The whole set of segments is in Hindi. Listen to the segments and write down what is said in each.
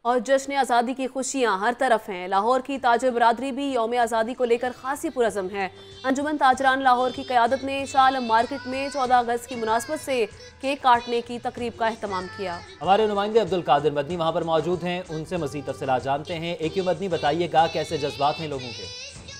और जश्न आज़ादी की खुशियां हर तरफ हैं। लाहौर की ताजर बरादरी भी यौम आज़ादी को लेकर खासी पुरज़म है। अंजुमन ताजरान लाहौर की क़यादत ने शाह आलम मार्केट में 14 अगस्त की मुनासबत से केक काटने की तकरीब का अहतमाम किया। हमारे नुमाइंदे अब्दुल कादिर मदनी वहाँ पर मौजूद हैं, उनसे मज़ीद तफसीलात जानते हैं। AQ मदनी, बताइएगा कैसे जज्बात हैं लोगों के?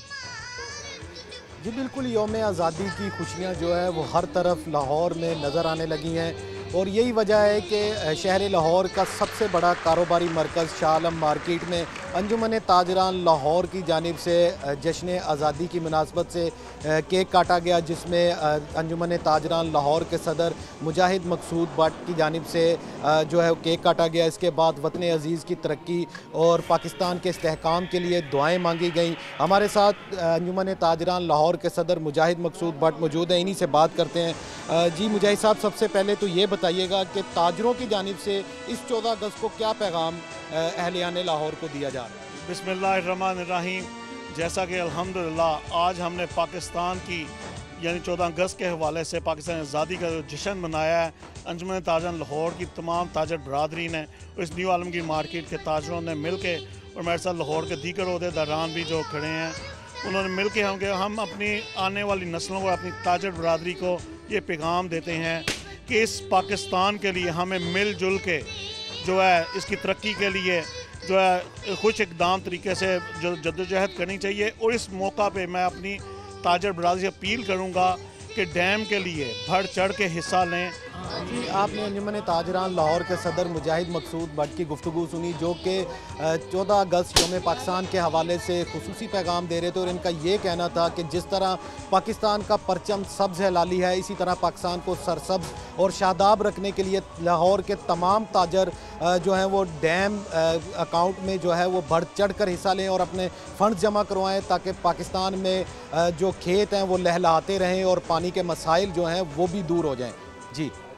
जी बिल्कुल, यौम आज़ादी की खुशियाँ जो है वो हर तरफ लाहौर में नज़र आने लगी हैं और यही वजह है कि शहर लाहौर का सबसे बड़ा कारोबारी मरकज़ शाह आलम मार्केट में अंजुमन ताजरान लाहौर की जानिब से जश्न आज़ादी की मुनासबत से केक काटा गया, जिसमें अंजुमन ताजरान लाहौर के सदर मुजाहिद मकसूद भट्ट की जानिब से जो है केक काटा गया। इसके बाद वतन अज़ीज़ की तरक्की और पाकिस्तान के इस्तेहकाम के लिए दुआएँ मांगी गईं। हमारे साथ अंजुमन ताजरान लाहौर के सदर मुजाहिद मकसूद भट्ट मौजूद हैं, इन्हीं से बात करते हैं। जी मुजाहिद साहब, सबसे पहले तो ये बताइएगा कि ताजरों की जानिब से इस 14 अगस्त को क्या पैगाम अहलियाने लाहौर को दिया जा रहा है? बिस्मिल्लाहिर्रहमानिर्रहीम। जैसा कि अल्हम्दुलिल्लाह आज हमने पाकिस्तान की यानी 14 अगस्त के हवाले से पाकिस्तान आज़ादी का जो जश्न मनाया है, अंजुमन ताजरान लाहौर की तमाम ताजर बरादरी ने और इस न्यू आलमगीर मार्केट के ताजरों ने मिल के, और मेरे साथ लाहौर के दीगर ओहदेदारान भी जो खड़े हैं, उन्होंने मिल के हम अपनी आने वाली नस्लों को, अपनी ताजर बरादरी को ये पैगाम देते हैं कि इस पाकिस्तान के लिए हमें मिलजुल के जो है इसकी तरक्की के लिए जो है कुछ इकदाम तरीके से जो जद्दोजहद करनी चाहिए। और इस मौका पे मैं अपनी ताजर बरादरी से अपील करूँगा कि डैम के लिए बढ़ चढ़ के हिस्सा लें। जी, आपने अंजुमन ताजरान लाहौर के सदर मुजाहिद मकसूद भट्ट की गुफ्तगू सुनी, जो कि 14 अगस्त यौम पाकिस्तान के हवाले से खुसूसी पैगाम दे रहे थे और इनका ये कहना था कि जिस तरह पाकिस्तान का परचम सब्ज़ है लाली है, इसी तरह पाकिस्तान को सरसब्ज और शादाब रखने के लिए लाहौर के तमाम ताजर जो हैं वो डैम अकाउंट में जो है वो बढ़ चढ़ कर हिस्सा लें और अपने फ़ंड जमा करवाएं, ताकि पाकिस्तान में जो खेत हैं वो लहलहाते रहें और पानी के मसाइल जो हैं वो भी दूर हो जाएँ। जी।